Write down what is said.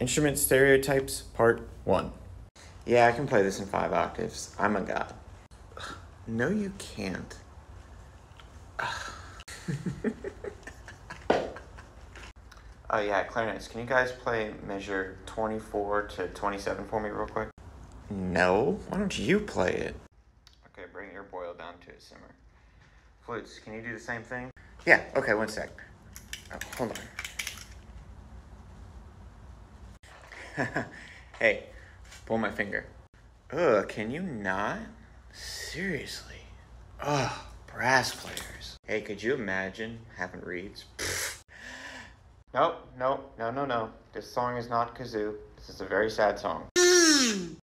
Instrument Stereotypes, Part 1. Yeah, I can play this in 5 octaves. I'm a god. No, you can't. Oh yeah, clarinets. Can you guys play measure 24 to 27 for me real quick? No, why don't you play it? Okay, bring your boil down to a simmer. Flutes, can you do the same thing? Yeah, okay, one sec. Oh, hold on. Hey, pull my finger. Ugh, can you not? Seriously. Ugh, brass players. Hey, could you imagine having reeds? Nope, nope, no. This song is not kazoo. This is a very sad song.